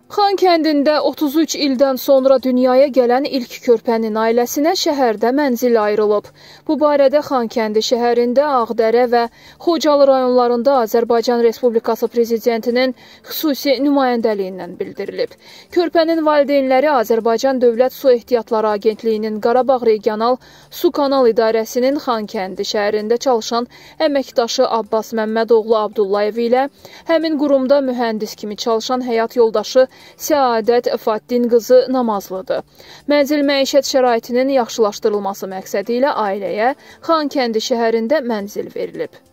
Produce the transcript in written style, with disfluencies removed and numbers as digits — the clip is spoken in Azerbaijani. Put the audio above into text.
Xankəndində 33 ildən sonra dünyaya gələn ilk körpənin ailəsinə şəhərdə mənzil ayrılıb. Bu barədə Xankəndi şəhərində, Ağdərə və Xocalı rayonlarında Azərbaycan Respublikası Prezidentinin xüsusi nümayəndəliyindən bildirilib. Körpənin valideynləri Azərbaycan Dövlət Su Ehtiyatları Agentliyinin Qarabağ Regional Su Kanal İdarəsinin Xankəndi şəhərində çalışan əməkdaşı Abbas Məmmədoğlu Abdullayev ilə həmin qurumda mühəndis kimi çalışan həyat yoldaşı Səadət Faddin qızı Namazlıdır. Mənzil məişət şəraitinin yaxşılaşdırılması məqsədi ilə ailəyə Xankəndi şəhərində mənzil verilib.